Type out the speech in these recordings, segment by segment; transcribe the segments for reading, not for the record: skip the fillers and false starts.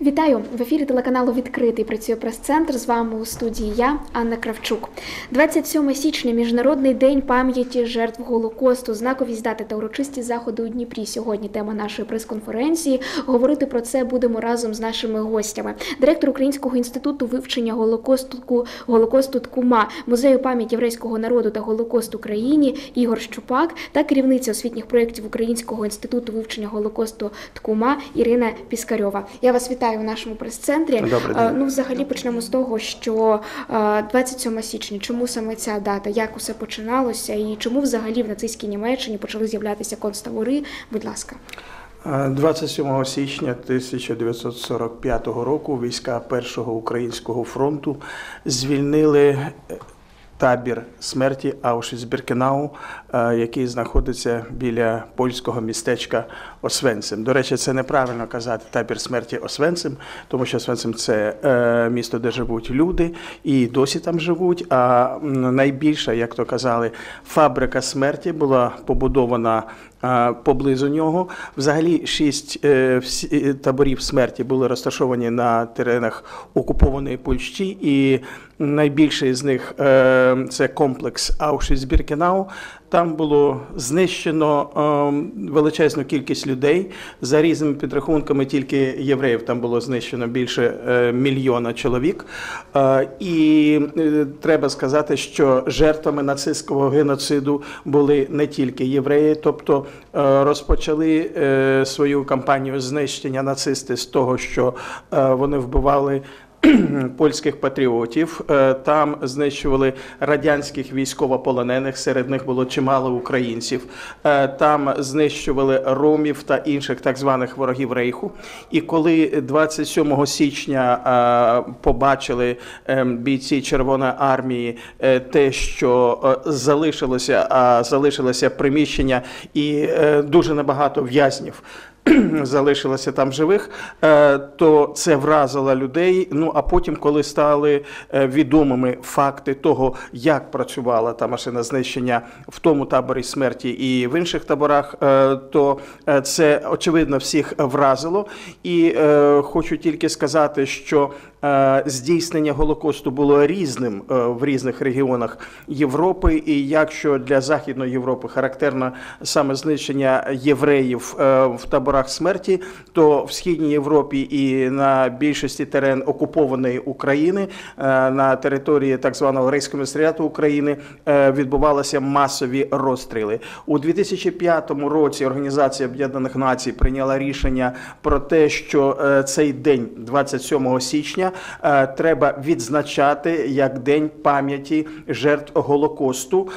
Вітаю! В ефірі телеканалу «Відкритий» працює прес-центр. З вами у студії я, Анна Кравчук. 27 січня – Міжнародний день пам'яті жертв Голокосту. Знаковість дати та урочисті заходи у Дніпрі. Сьогодні тема нашої прес-конференції. Говорити про це будемо разом з нашими гостями. Директор Українського інституту вивчення Голокосту ТКУМА, Музею пам'яті єврейського народу та Голокосту Україні Ігор Щупак та керівниця освітніх проєктів Українського інституту вивчення Голокосту ТКУМА Ірина Піскарьова. Я вас вітаю в нашому прес-центрі. Взагалі почнемо з того, що 27 січня, чому саме ця дата, як усе починалося і чому взагалі в нацистській Німеччині почали з'являтися концтабори? Будь ласка. 27 січня 1945 року війська Першого українського фронту звільнили табір смерті Аушвіц-Біркенау, який знаходиться біля польського містечка Освенцим. До речі, це неправильно казати табір смерті Освенцим, тому що Освенцим – це місто, де живуть люди, і досі там живуть, а найбільша, як то казали, фабрика смерті була побудована поблизу нього. Взагалі 6 таборів смерті були розташовані на теренах окупованої Польщі, і найбільший з них – це комплекс Аушвіц-Біркенау. Там було знищено величезну кількість людей. За різними підрахунками, тільки євреїв там було знищено більше 1 мільйона чоловік. І треба сказати, що жертвами нацистського геноциду були не тільки євреї, тобто розпочали свою кампанію знищення нацисти з того, що вони вбивали польських патріотів, там знищували радянських військовополонених, серед них було чимало українців, там знищували ромів та інших так званих ворогів Рейху. І коли 27 січня побачили бійці Червоної армії те, що залишилося приміщення і дуже небагато в'язнів залишилося там живих, то це вразило людей. А потім, коли стали відомими факти того, як працювала та машина знищення в тому таборі смерті і в інших таборах, то це, очевидно, всіх вразило. І хочу тільки сказати, що здійснення Голокосту було різним в різних регіонах Європи, і якщо для Західної Європи характерно саме знищення євреїв в таборах смерті, то в Східній Європі і на більшості терен окупованої України, на території так званого Рейхскомісаріату України, відбувалися масові розстріли. У 2005 році Організація Об'єднаних Націй прийняла рішення про те, що цей день, 27 січня, треба відзначати як День пам'яті жертв Голокосту.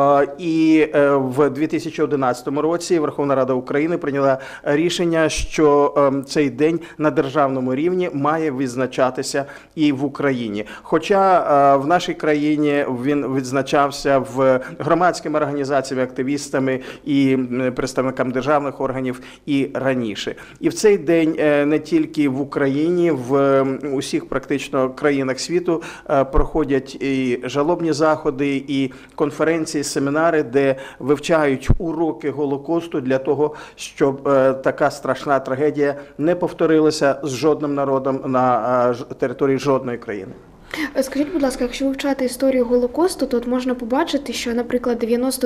І в 2011 році Верховна Рада України прийняла рішення, що цей день на державному рівні має відзначатися і в Україні. Хоча в нашій країні він відзначався в громадськими організаціями, активістами і представниками державних органів і раніше. І в цей день не тільки в Україні, в усіх практично країнах світу проходять і жалобні заходи, і конференції, семінари, де вивчають уроки Голокосту для того, щоб така страшна трагедія не повторилася з жодним народом на території жодної країни. Скажіть, будь ласка, якщо вивчати історію Голокосту, то можна побачити, що, наприклад,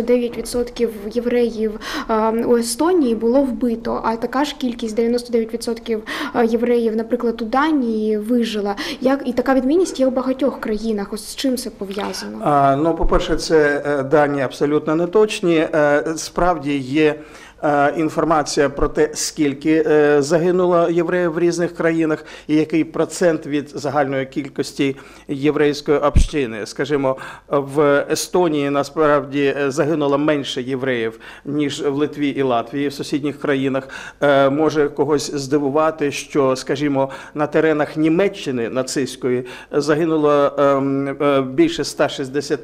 99% євреїв у Естонії було вбито, а така ж кількість, 99% євреїв, наприклад, у Данії вижила. І така відмінність є у багатьох країнах. Ось з чим це пов'язано? По-перше, це дані абсолютно неточні. Справді є інформація про те, скільки загинуло євреїв в різних країнах і який процент від загальної кількості єврейської общини. Скажімо, в Естонії насправді загинуло менше євреїв, ніж в Литві і Латвії, в сусідніх країнах. Може когось здивувати, що, скажімо, на теренах Німеччини нацистської загинуло більше 160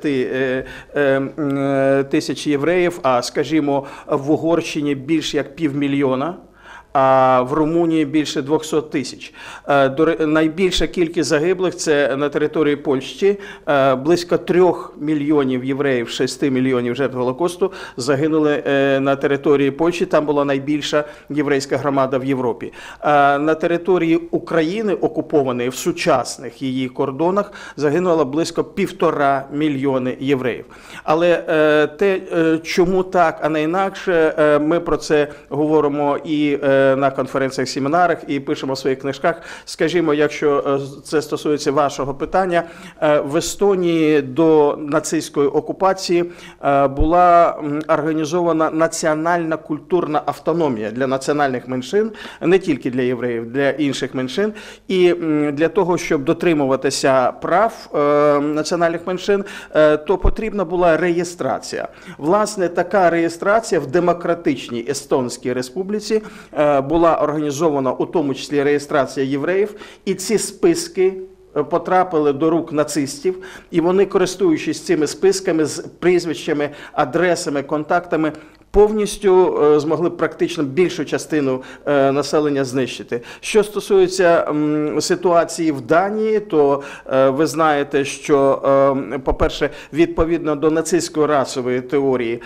тисяч євреїв, а, скажімо, в Угорщині більш як 500 000. а в Румунії більше 200 тисяч. Найбільша кількість загиблих – це на території Польщі. Близько 3 мільйонів євреїв, 6 мільйонів жертв Голокосту загинули на території Польщі. Там була найбільша єврейська громада в Європі. На території України, окупованої в сучасних її кордонах, загинуло близько 1,5 мільйони євреїв. Але те, чому так, а не інакше, ми про це говоримо і на конференціях, семінарах, і пишемо в своїх книжках. Скажімо, якщо це стосується вашого питання, в Естонії до нацистської окупації була організована національна культурна автономія для національних меншин, не тільки для євреїв, для інших меншин. І для того, щоб дотримуватися прав національних меншин, то потрібна була реєстрація. Власне, така реєстрація в Демократичній Естонській Республіці була організована, у тому числі реєстрація євреїв, і ці списки потрапили до рук нацистів, і вони, користуючись цими списками з прізвищами, адресами, контактами, повністю змогли практично більшу частину населення знищити. Що стосується ситуації в Данії, то ви знаєте, що, по-перше, відповідно до нацистської расової теорії,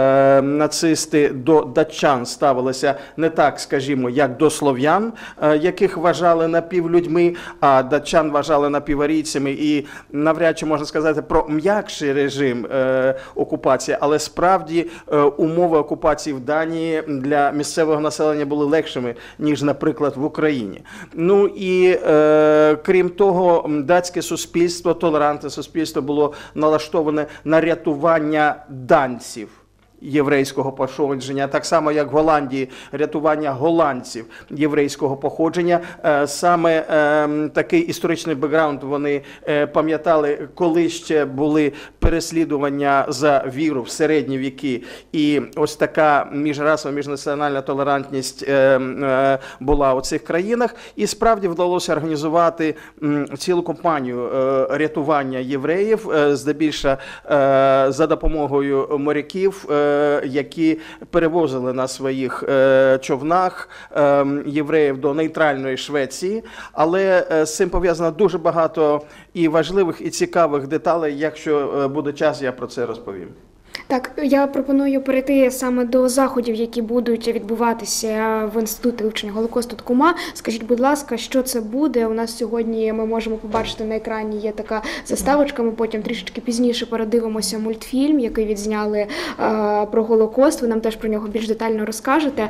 нацисти до датчан ставилися не так, скажімо, як до слов'ян, яких вважали напівлюдьми, а датчан вважали напіварійцями, і навряд чи можна сказати про м'якший режим окупації, але справді умови окупації в Данії для місцевого населення були легшими, ніж, наприклад, в Україні. Ну і крім того, датське суспільство, толерантне суспільство було налаштоване на рятування данців єврейського походження, так само, як в Голландії рятування голландців єврейського походження. Саме такий історичний бекграунд вони пам'ятали, коли ще були переслідування за віру в середні віки. І ось така міжрасова, міжнаціональна толерантність була у цих країнах. І справді вдалося організувати цілу кампанію рятування євреїв, здебільшого за допомогою моряків, які перевозили на своїх човнах євреїв до нейтральної Швеції. Але з цим пов'язано дуже багато і важливих, і цікавих деталей. Якщо буде час, я про це розповім. Так, я пропоную перейти саме до заходів, які будуть відбуватися в Інституті вивчення Голокосту ТКУМА. Скажіть, будь ласка, що це буде? У нас сьогодні, ми можемо побачити на екрані, є така заставочка, ми потім трішечки пізніше передивимося мультфільм, який відзняли про Голокост. Ви нам теж про нього більш детально розкажете.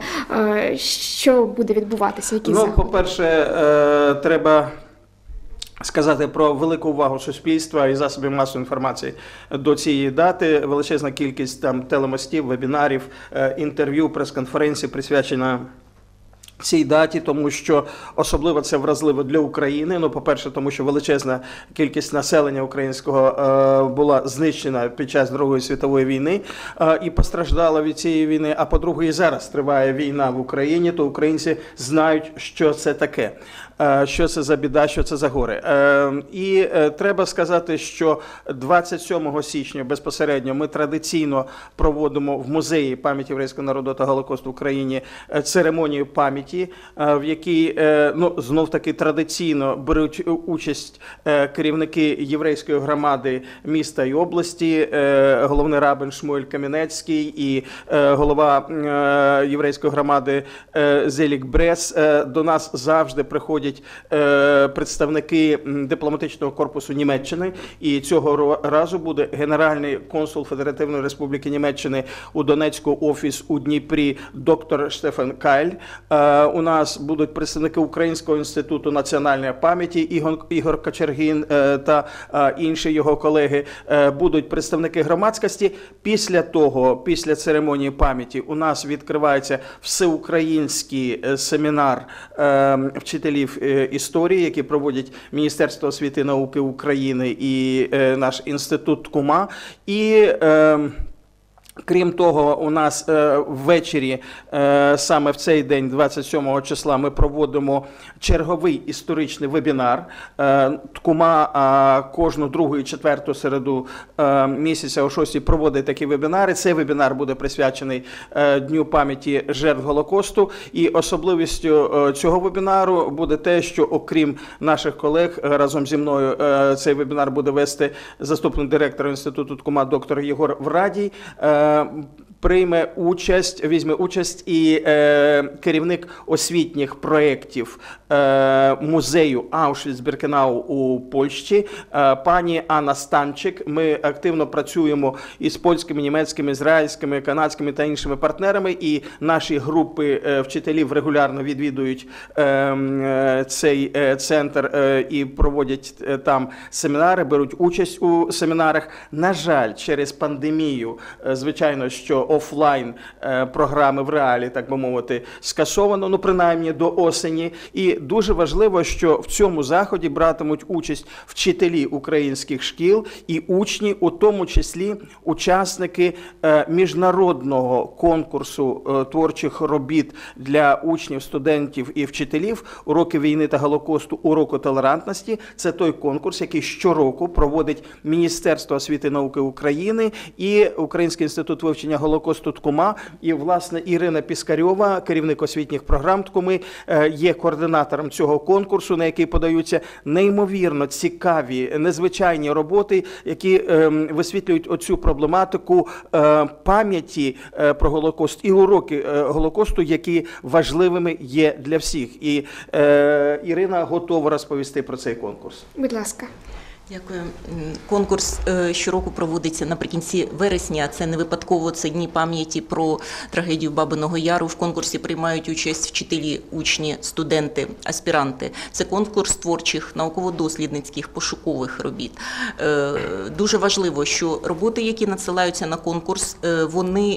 Що буде відбуватися, які заходи? Ну, по-перше, треба сказати про велику увагу суспільства і засобів масової інформації до цієї дати. Величезна кількість там телемостів, вебінарів, інтерв'ю, прес-конференцій присвячена цій даті, тому що особливо це вразливо для України. Ну, по-перше, тому що величезна кількість населення українського була знищена під час Другої світової війни і постраждала від цієї війни. А по-друге, і зараз триває війна в Україні, то українці знають, що це таке. Що це за біда, що це за горе. І треба сказати, що 27 січня безпосередньо ми традиційно проводимо в Музеї пам'яті єврейського народу та Голокосту в Україні церемонію пам'яті, в якій, ну, знов-таки традиційно беруть участь керівники єврейської громади міста і області, головний рабин Шмуель Кам'янецький і голова єврейської громади Зелік Брес. До нас завжди приходять представники дипломатичного корпусу Німеччини, і цього разу буде генеральний консул Федеративної Республіки Німеччини у Донецьку, офіс у Дніпрі, доктор Штефан Кайль. У нас будуть представники Українського інституту національної пам'яті Ігор Кочергін та інші його колеги, будуть представники громадськості. Після того, після церемонії пам'яті, у нас відкривається всеукраїнський семінар вчителів історії, які проводять Міністерство освіти і науки України і наш інститут ТКУМА. І Крім того, у нас ввечері, саме в цей день, 27 числа, ми проводимо черговий історичний вебінар. ТКУМА кожну другу і четверту середу місяця о 6 проводить такі вебінари. Цей вебінар буде присвячений Дню пам'яті жертв Голокосту. І особливістю цього вебінару буде те, що окрім наших колег, разом зі мною цей вебінар буде вести заступник директора інституту ТКУМА доктор Єгор Врадій. Візьме участь і керівник освітніх проєктів музею Аушвіц-Біркенау у Польщі, пані Анна Станчик. Ми активно працюємо із польськими, німецькими, ізраїльськими, канадськими та іншими партнерами, і наші групи вчителів регулярно відвідують цей центр і проводять там семінари, беруть участь у семінарах. На жаль, через пандемію, звичайно, що офлайн програми в реалі, так би мовити, скасовано, ну принаймні до осені. І дуже важливо, що в цьому заході братимуть участь вчителі українських шкіл і учні, у тому числі учасники міжнародного конкурсу творчих робіт для учнів, студентів і вчителів «Уроки війни та Голокосту. Уроку толерантності». Це той конкурс, який щороку проводить Міністерство освіти і науки України і Український інститут вивчення Голокосту ТКУМА. І, власне, Ірина Піскарьова, керівник освітніх програм ТКУМи, є координатором цього конкурсу, на який подаються неймовірно цікаві, незвичайні роботи, які висвітлюють оцю проблематику пам'яті про Голокост і уроки Голокосту, які важливими є для всіх. І Ірина готова розповісти про цей конкурс. Будь ласка. Дякую. Конкурс щороку проводиться наприкінці вересня. Це не випадково, це дні пам'яті про трагедію Бабиного Яру. В конкурсі приймають участь вчителі, учні, студенти, аспіранти. Це конкурс творчих, науково-дослідницьких, пошукових робіт. Дуже важливо, що роботи, які надсилаються на конкурс, вони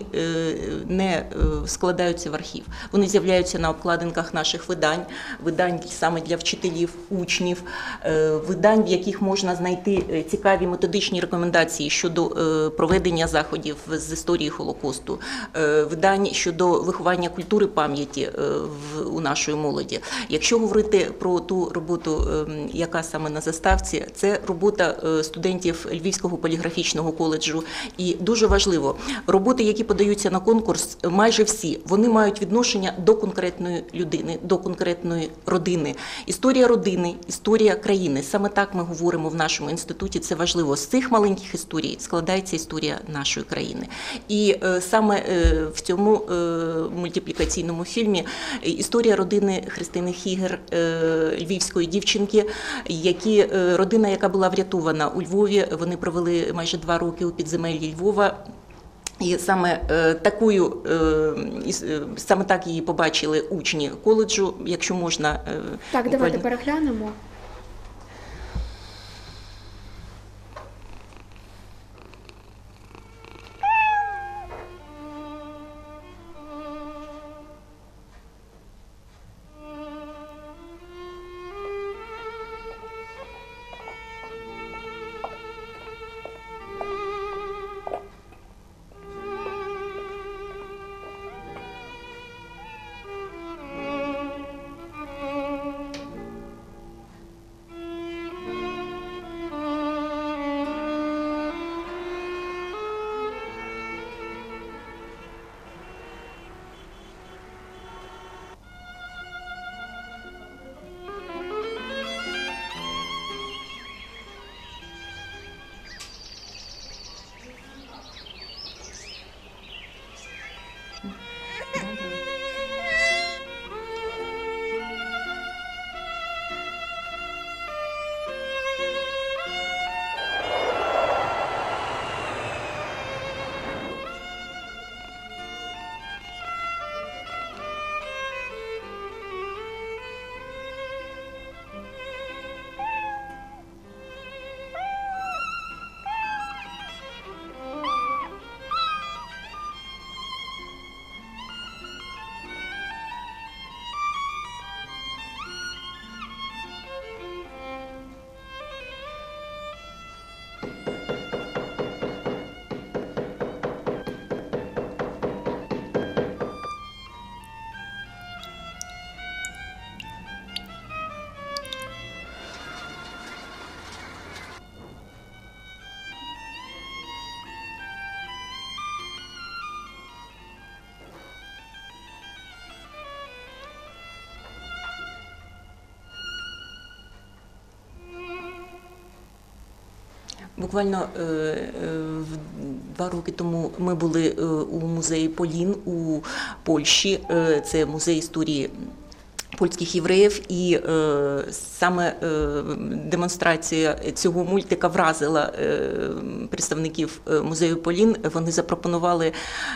не складаються в архів. Вони з'являються на обкладинках наших видань саме для вчителів, учнів, видань, в яких можна знайти цікаві методичні рекомендації щодо проведення заходів з історії Голокосту, видань щодо виховання культури пам'яті у нашої молоді. Якщо говорити про ту роботу, яка саме на заставці, це робота студентів Львівського поліграфічного коледжу. І дуже важливо, роботи, які подаються на конкурс, майже всі, вони мають відношення до конкретної людини, до конкретної родини. Історія родини, історія країни. Саме так ми говоримо в нашому інституті, це важливо. З цих маленьких історій складається історія нашої країни. І саме в цьому мультиплікаційному фільмі історія родини Христини Хігер, львівської дівчинки, родина, яка була врятована у Львові. Вони провели майже 2 роки у підземеллі Львова. І саме так її побачили учні коледжу, якщо можна. Так, давайте переглянемо. Буквально 2 роки тому ми були у музеї Полін у Польщі. Це музей історії польських євреїв, і саме демонстрація цього мультика вразила представників музею Полін. Вони запропонували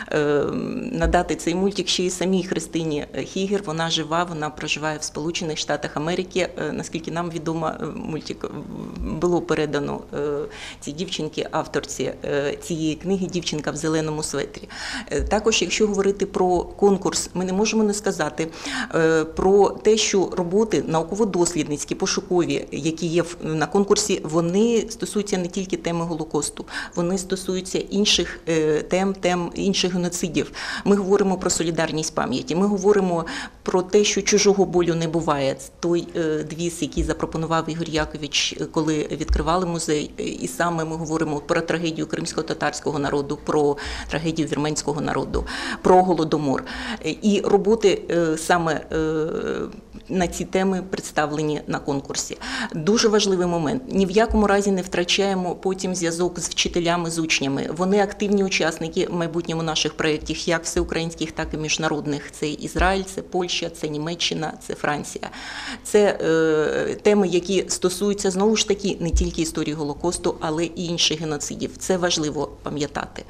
надати цей мультик ще й самій Христині Хігер. Вона жива, вона проживає в Сполучених Штатах Америки. Наскільки нам відомо, мультик було передано цій дівчинці, авторці цієї книги «Дівчинка в зеленому светрі». Також, якщо говорити про конкурс, ми не можемо не сказати про те, що роботи науково-дослідницькі, пошукові, які є на конкурсі, вони стосуються не тільки теми Голокосту, вони стосуються інших тем інших геноцидів. Ми говоримо про солідарність пам'яті, ми говоримо про те, що чужого болю не буває. Той девіз, який запропонував Ігор Якович, коли відкривали музей, і саме ми говоримо про трагедію кримсько-татарського народу, про трагедію вірменського народу, про Голодомор. І роботи саме на ці теми представлені на конкурсі. Дуже важливий момент. Ні в якому разі не втрачаємо потім зв'язок з вчителями, з учнями. Вони активні учасники в майбутньому наших проєктів, як всеукраїнських, так і міжнародних. Це Ізраїль, це Польща, це Німеччина, це Франція. Це теми, які стосуються, знову ж таки, не тільки історії Голокосту, але і інших геноцидів. Це важливо пам'ятати.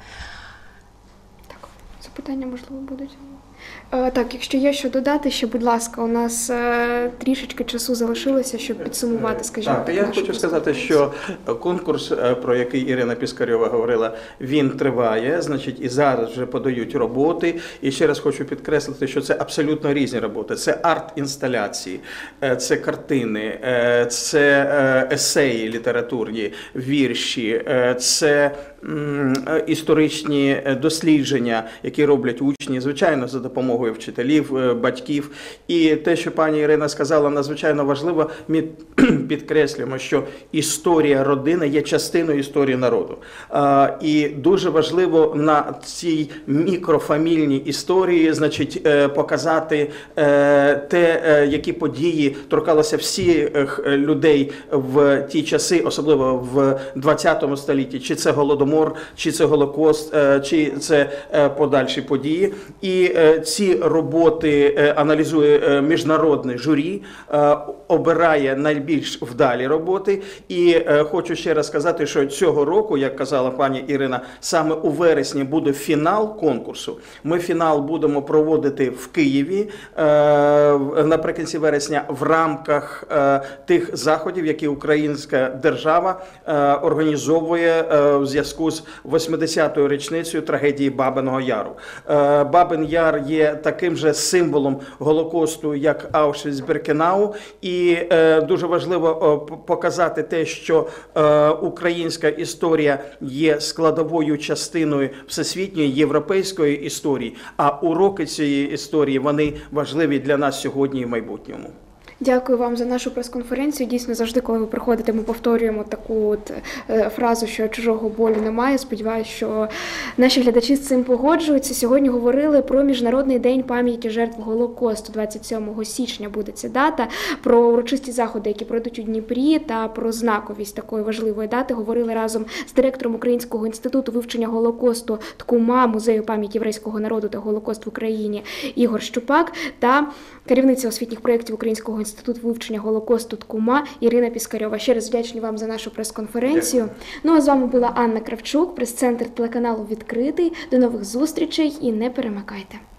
Так, запитання, можливо, будуть? Так, якщо є що додати, ще, будь ласка, у нас трішечки часу залишилося, щоб підсумувати, скажімо. Так, я хочу сказати, що конкурс, про який Ірина Піскарьова говорила, він триває, значить, і зараз вже подають роботи. І ще раз хочу підкреслити, що це абсолютно різні роботи. Це арт-інсталяції, це картини, це есеї літературні, вірші, це історичні дослідження, які роблять учні, звичайно, за допомогою вчителів, батьків. І те, що пані Ірина сказала, надзвичайно важливо, ми підкреслюємо, що історія родини є частиною історії народу. І дуже важливо на цій мікрофамільній історії, значить, показати те, які події торкалися всіх людей в ті часи, особливо в 20 столітті, чи це Голодомор, чи це Голокост, чи це подальші події. І ці роботи аналізує міжнародне журі, обирає найбільш вдалі роботи. І хочу ще раз сказати, що цього року, як казала пані Ірина, саме у вересні буде фінал конкурсу. Ми фінал будемо проводити в Києві наприкінці вересня в рамках тих заходів, які українська держава організовує в зв'язку з 80-ю річницею трагедії Бабиного Яру. Бабин Яр є таким же символом Голокосту, як Аушвіц-Біркенау, і дуже важливо показати те, що українська історія є складовою частиною всесвітньої європейської історії, а уроки цієї історії, вони важливі для нас сьогодні і в майбутньому. Дякую вам за нашу прес-конференцію. Дійсно, завжди, коли ви приходите, ми повторюємо таку фразу, що чужого болю немає. Сподіваюся, що наші глядачі з цим погоджуються. Сьогодні говорили про Міжнародний день пам'яті жертв Голокосту. 27 січня буде ця дата. Про урочисті заходи, які пройдуть у Дніпрі, та про знаковість такої важливої дати говорили разом з директором Українського інституту вивчення Голокосту ТКУМА, Музею пам'яті єврейського народу та Голокост в Україні Ігор Щупак та керівниця освітніх проєктів Українського інституту вивчення Голокосту ТКУМА Ірина Піскарьова. Ще раз вдячні вам за нашу прес-конференцію. Дякую. Ну а з вами була Анна Кравчук, прес-центр телеканалу «Відкритий». До нових зустрічей і не перемикайте.